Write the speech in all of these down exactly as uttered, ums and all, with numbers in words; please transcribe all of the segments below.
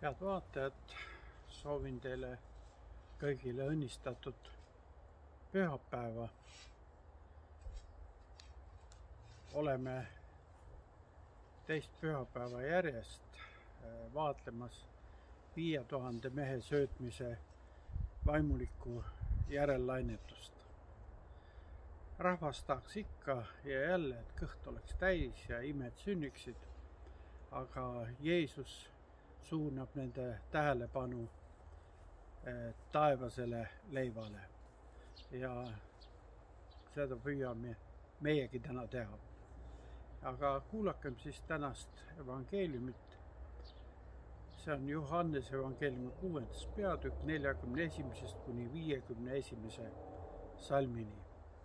Head vaatajad, soovin teile kõigile õnnistatud pühapäeva. Oleme teist pühapäeva järjest vaatlemas viie tuhande mehe söötmise vaimulikku järellainetust. Rahvas tahaks ikka ja jälle, et kõht oleks täis ja imed sünniksid, aga Jeesus suunab nende tähelepanu taevasele leivale ja seda püüame meiegi täna teha. Aga kuulakem siis tänast evangeeliumit. See on Johannese evangeeliumi kuuendas peatükk neljakümne esimesest kuni viiekümne esimese salmini.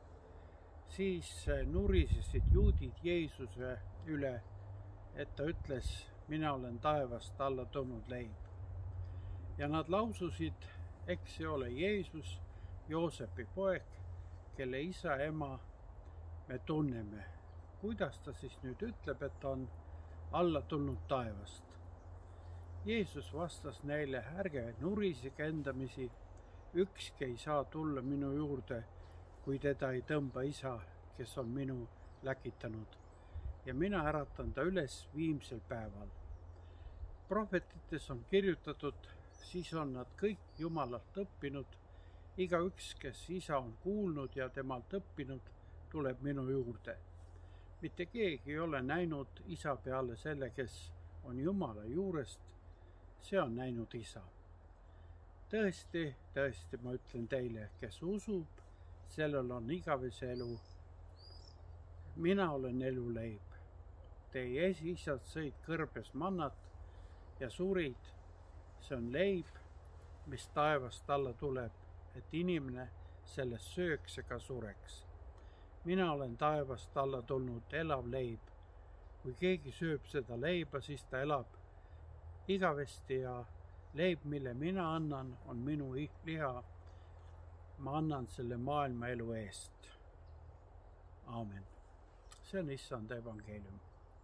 Siis nurisesid juudid Jeesuse üle, et ta ütles, mina olen taevast alla tulnud leib. Ja nad laususid, eks see ole Jeesus, Joosepi poeg, kelle isa ja ema me tunneme. Kuidas ta siis nüüd ütleb, et ta on alla tulnud taevast? Jeesus vastas neile, ärge nurisige endamisi, ükski ei saa tulla minu juurde, kui teda ei tõmba isa, kes on minu läkitanud. Ja mina äratan ta üles viimsel päeval. Prohvetites on kirjutatud, siis on nad kõik Jumalalt õppinud. Igaüks, kes isa on kuulnud ja temalt õppinud, tuleb minu juurde. Mitte keegi ei ole näinud isa peale selle, kes on Jumala juurest, see on näinud isa. Tõesti, tõesti, ma ütlen teile, kes usub, sellel on igavese elu. Mina olen elu leib. Teie esiisad sõid kõrbes mannat ja surid. See on leib, mis taevast alla tuleb, et inimene sellest sööks ega sureks. Mina olen taevast alla tulnud elav leib. Kui keegi sööb seda leiba, siis ta elab igavesti ja leib, mille mina annan, on minu liha. Ma annan selle maailma elu eest. Aamen. See on issand evangeelium.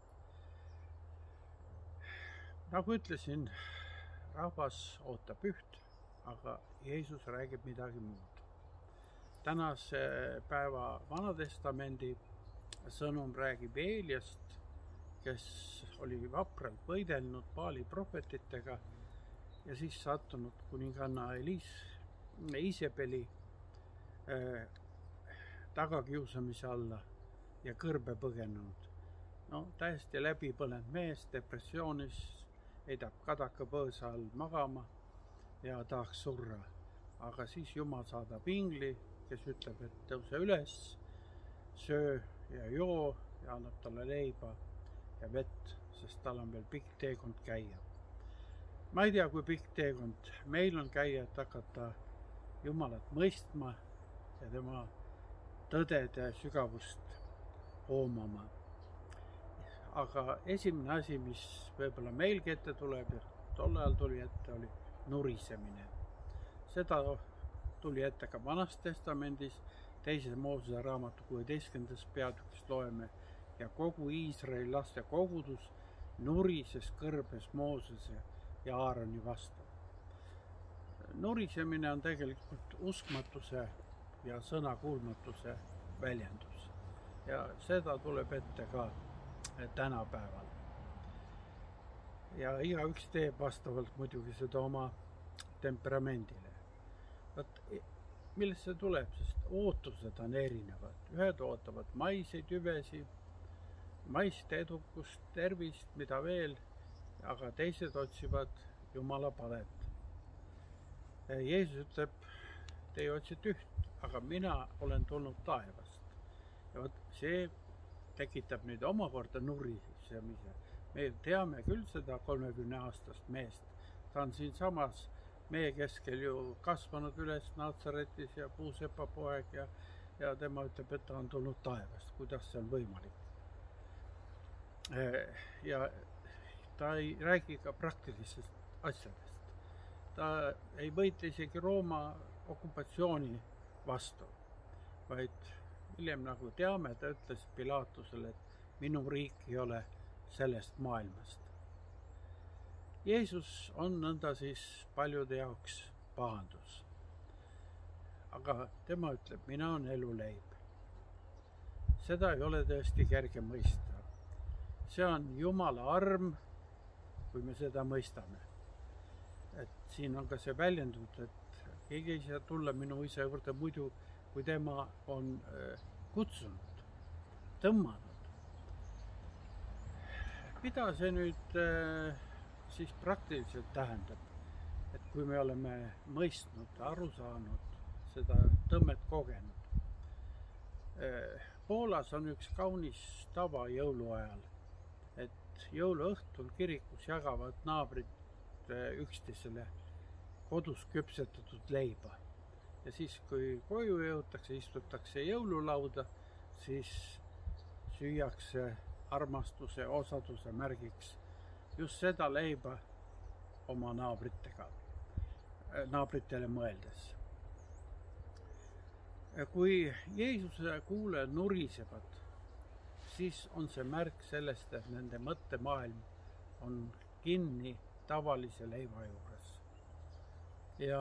Nagu ütlesin, rahvas ootab üht, aga Jeesus räägib midagi muud. Tänase päeva Vanatestamendi sõnum räägib Eeliast, kes oli vapralt võidelnud Baali prohvetitega ja siis sattunud kuninganna Elis, Isebeli äh, tagakiusamise alla ja kõrbe põgenenud. No, täiesti läbi põlenud mees, depressioonis, heidab kadaka põõsa all magama ja tahaks surra. Aga siis Jumal saadab ingli, kes ütleb, et tõuse üles, söö ja joo ja annab talle leiba ja vett, sest tal on veel pikk teekond käia. Ma ei tea, kui pikk teekond meil on käia, et hakata Jumalat mõistma ja tema tõdede sügavust hoomama. Aga esimene asi, mis võib-olla meilgi ette tuleb ja tol ajal tuli ette, oli nurisemine. Seda tuli ette ka Vanas Testamendis, teise Moosese raamatu kuueteistkümnendas peatükis loeme ja kogu Iisraeli laste kogudus nurises kõrbes Moosese ja Aaroni vastu. Nurisemine on tegelikult uskmatuse ja sõnakuulmatuse väljendus ja seda tuleb ette ka tänapäeval. Ja igaüks teeb vastavalt muidugi seda oma temperamendile. Võt, millest see tuleb, sest ootused on erinevad. Ühed ootavad maiseid hüvesi, maist edukust, tervist, mida veel, aga teised otsivad Jumala palet. Jeesus ütleb, te otsite üht, aga mina olen tulnud taevast. Ja võt, see tekitab nüüd omakorda nurisemise. Me teame küll seda kolmekümne aastast meest. Ta on siin samas meie keskel ju kasvanud üles Natsaretis ja puusepa poeg ja, ja tema ütleb, et ta on tulnud taevast. Kuidas see on võimalik? Ja ta ei räägi ka praktilistest asjadest. Ta ei võitle isegi Rooma okupatsiooni vastu, vaid hiljem, nagu teame, ta ütles Pilatusele, et minu riik ei ole sellest maailmast. Jeesus on nõnda siis paljude jaoks pahandus. Aga tema ütleb, mina on eluleib. Seda ei ole tõesti kerge mõista. See on Jumala arm, kui me seda mõistame. Et siin on ka see väljendud, et keegi ei saa tulla minu isa juurde muidu, kui tema on kutsunud, tõmmanud. Mida see nüüd siis praktiliselt tähendab, et kui me oleme mõistnud, aru saanud, seda tõmmet kogenud. Poolas on üks kaunis tava jõuluajal, et jõuluõhtul kirikus jagavad naabrid üksteisele kodus küpsetatud leiba. Ja siis, kui koju jõutakse, istutakse jõululauda, siis süüakse armastuse, osaduse märgiks just seda leiba oma naabritega, naabritele mõeldes. Kui Jeesuse kuulajad nurisevad, siis on see märk sellest, et nende mõttemaailm on kinni tavalise leiva juures. Ja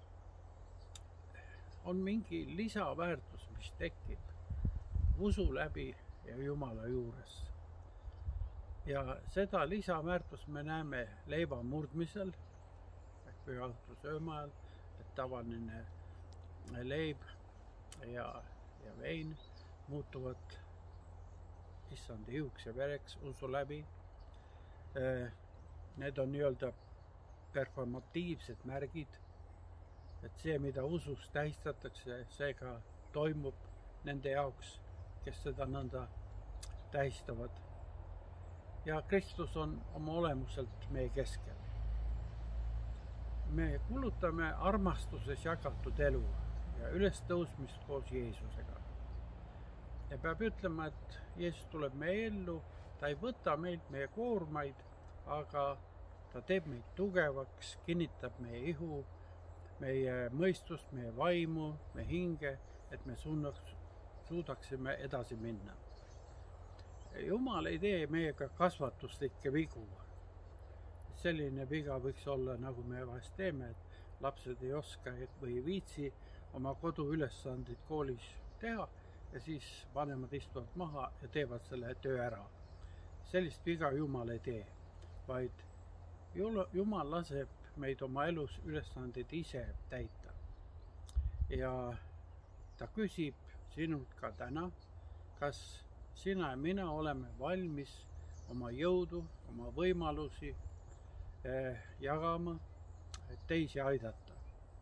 on mingi lisaväärtus, mis tekib usu läbi ja Jumala juures. Ja seda lisaväärtust me näeme leiva murdmisel, ehk pühaõhtu sööma ajal, et tavaline leib ja, ja vein muutuvad issanda ihuks ja vereks usu läbi. Need on nii-öelda performatiivsed märgid, et see, mida usus tähistatakse, see ka toimub nende jaoks, kes seda nõnda tähistavad. Ja Kristus on oma olemuselt meie keskel. Me kulutame armastuses jagatud elu ja ülestõusmist koos Jeesusega. Ja peab ütlema, et Jeesus tuleb meie ellu, ta ei võta meilt meie koormaid, aga ta teeb meid tugevaks, kinnitab meie ihu, meie mõistust, meie vaimu, meie hinge, et me suudaksime edasi minna. Jumal ei tee meiega kasvatuslikke vigu. Selline viga võiks olla, nagu me vahest teeme, et lapsed ei oska või ei viitsi oma koduülesandid koolis teha ja siis vanemad istuvad maha ja teevad selle töö ära. Sellist viga Jumal ei tee, vaid Jumal laseb meid oma elus ülesandid ise täita. Ja ta küsib sinult ka täna, kas sina ja mina oleme valmis oma jõudu, oma võimalusi eh, jagama, et teisi aidata.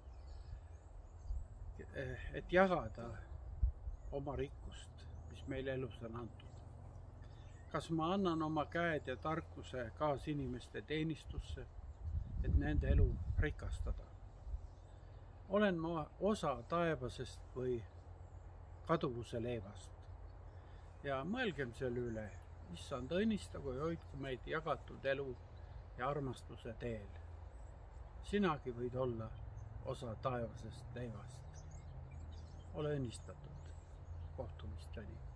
Eh, et jagada oma rikkust, mis meile elus on antud. Kas ma annan oma käed ja tarkuse kaasinimeste teenistusse, et nende elu rikastada? Olen ma osa taevasest või kaduvuse leevast? Ja mõelgem selle üle, issand õnnistagu ja hoidku meid jagatud elu ja armastuse teel. Sinagi võid olla osa taevasest leivast. Ole õnnistatud. Kohtumisteni.